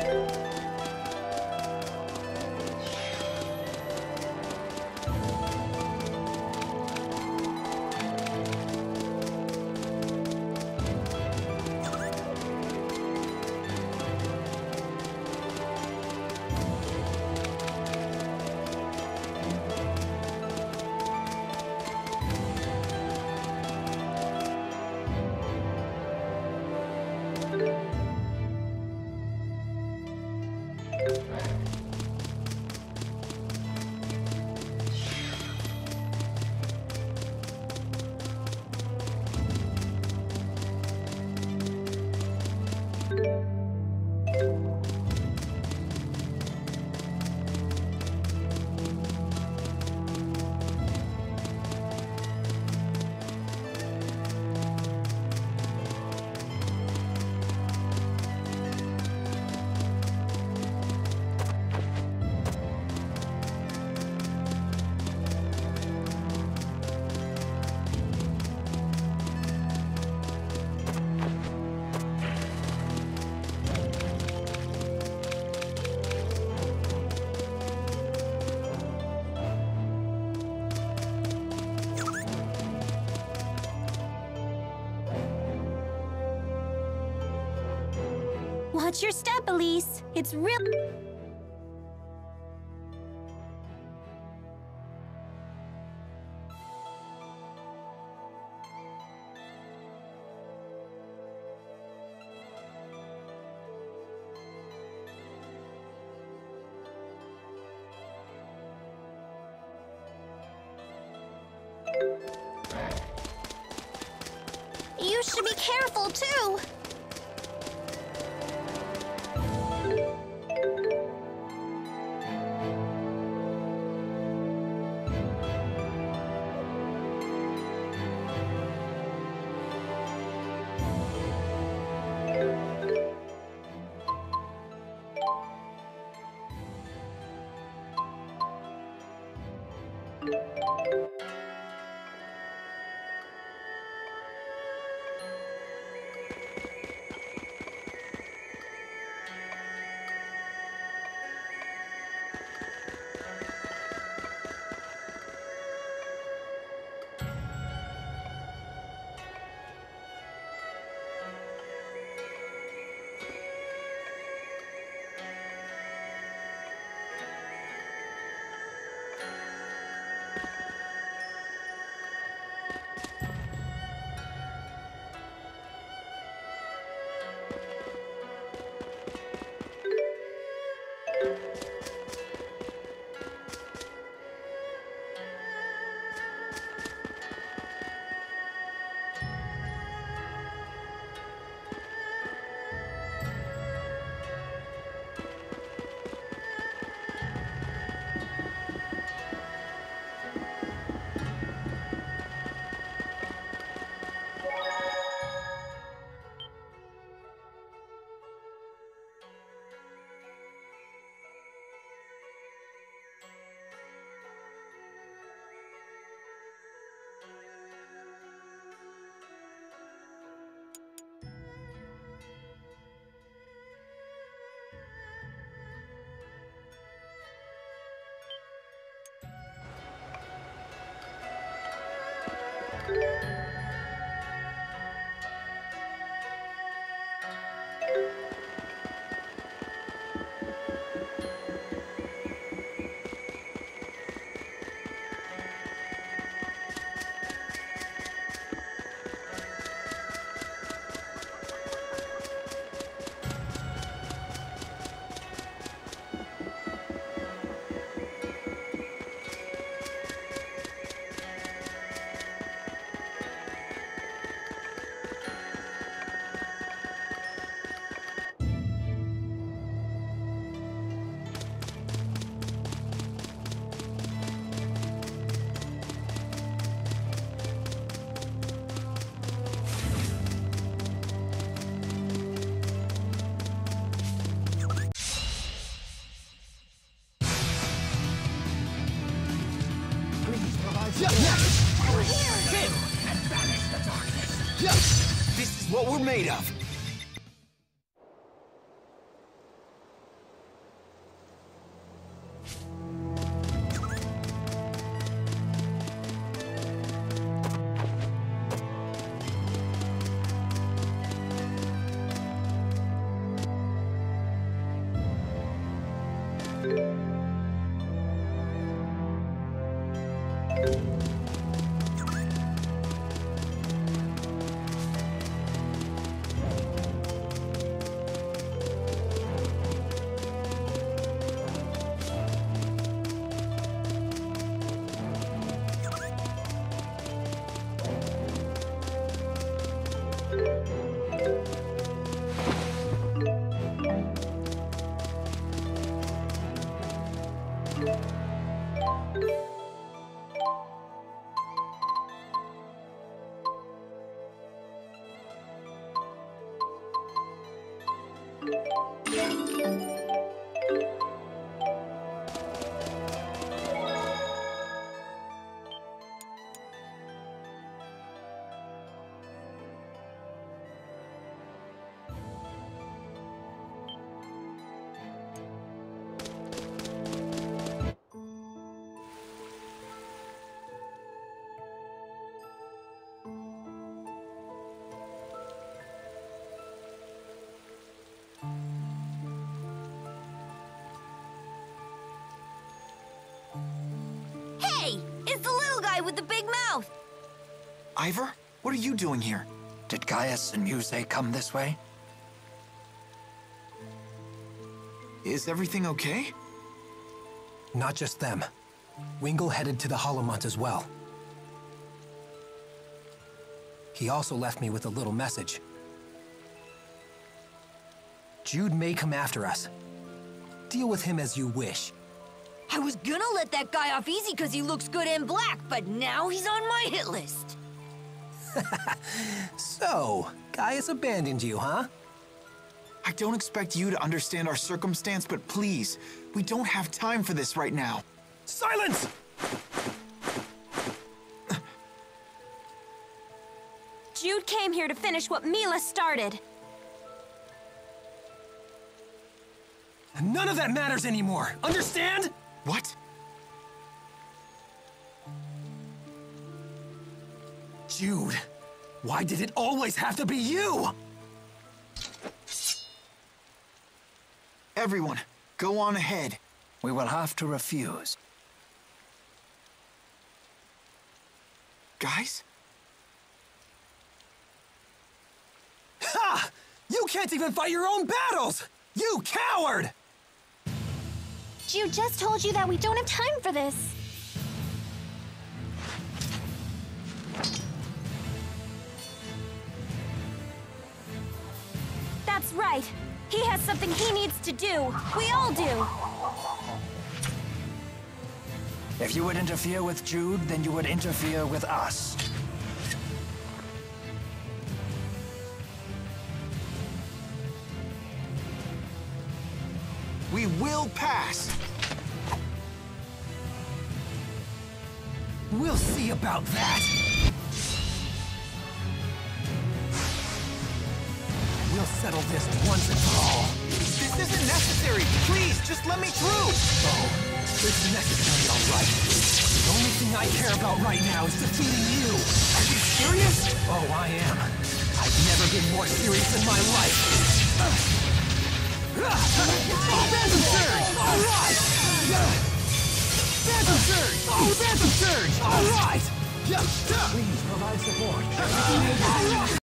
Watch your step, Elise. It's real. You should be careful, too. We're here! And banish the darkness. This is what we're made of. Hey! It's the little guy with the big mouth! Ivor, what are you doing here? Did Gaius and Muse come this way? Is everything okay? Not just them. Wingle headed to the Holomont as well. He also left me with a little message. Jude may come after us. Deal with him as you wish. I was gonna let that guy off easy because he looks good in black, but now he's on my hit list. So, Gaius abandoned you, huh? I don't expect you to understand our circumstance, but please, we don't have time for this right now. Silence! Jude came here to finish what Mila started. None of that matters anymore, understand? What? Jude, why did it always have to be you? Everyone, go on ahead. We will have to refuse. Guys? Ha! You can't even fight your own battles! You coward! Jude just told you that we don't have time for this. That's right. He has something he needs to do. We all do. If you would interfere with Jude, then you would interfere with us. We will pass! We'll see about that! We'll settle this once and for all. This isn't necessary! Please, just let me through! Oh, it's necessary, all right. The only thing I care about right now is defeating you. Are you serious? Oh, I am. I've never been more serious in my life. Phantom Surge! All right! Phantom Surge! Oh, Phantom Surge! All right! Please provide support.